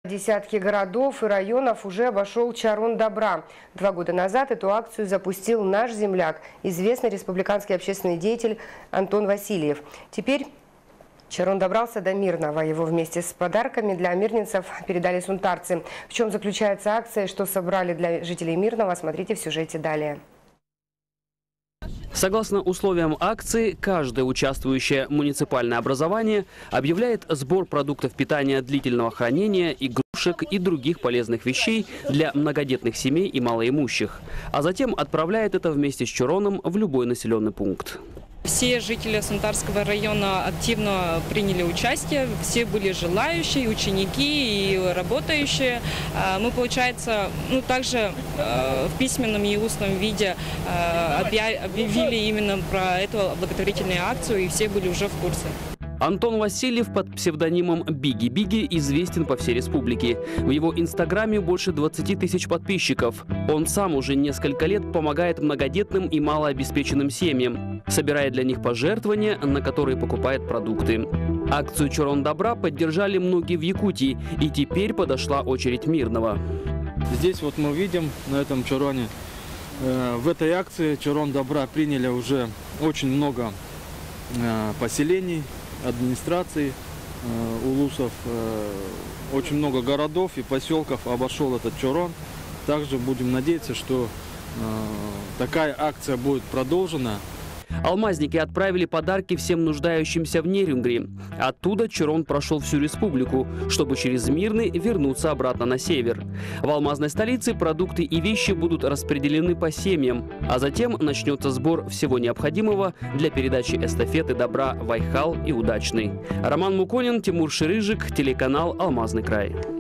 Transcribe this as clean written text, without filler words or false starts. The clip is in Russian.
Десятки городов и районов уже обошел Чарон добра. 2 года назад эту акцию запустил наш земляк, известный республиканский общественный деятель Антон Васильев. Теперь Чарон добрался до Мирного. Его вместе с подарками для мирнинцев передали сунтарцы. В чем заключается акция и что собрали для жителей Мирного, смотрите в сюжете далее. Согласно условиям акции, каждое участвующее муниципальное образование объявляет сбор продуктов питания длительного хранения, игрушек и других полезных вещей для многодетных семей и малоимущих, а затем отправляет это вместе с Чароном в любой населенный пункт. Все жители Сунтарского района активно приняли участие, все были желающие, ученики и работающие. Мы, получается, также в письменном и устном виде объявили именно про эту благотворительную акцию, и все были уже в курсе. Антон Васильев под псевдонимом Биги-Биги известен по всей республике. В его инстаграме больше 20 тысяч подписчиков. Он сам уже несколько лет помогает многодетным и малообеспеченным семьям, собирая для них пожертвования, на которые покупает продукты. Акцию «Чарон добра» поддержали многие в Якутии, и теперь подошла очередь Мирного. Здесь вот мы видим на этом Чароне, в этой акции «Чарон добра» приняли уже очень много поселений, администрации, улусов, очень много городов и поселков обошел этот Чарон. Также будем надеяться, что такая акция будет продолжена. Алмазники отправили подарки всем нуждающимся в Нерюнгри. Оттуда Чарон прошел всю республику, чтобы через Мирный вернуться обратно на север. В алмазной столице продукты и вещи будут распределены по семьям, а затем начнется сбор всего необходимого для передачи эстафеты добра в Айхал и Удачный. Роман Муконин, Тимур Ширыжик, телеканал «Алмазный край».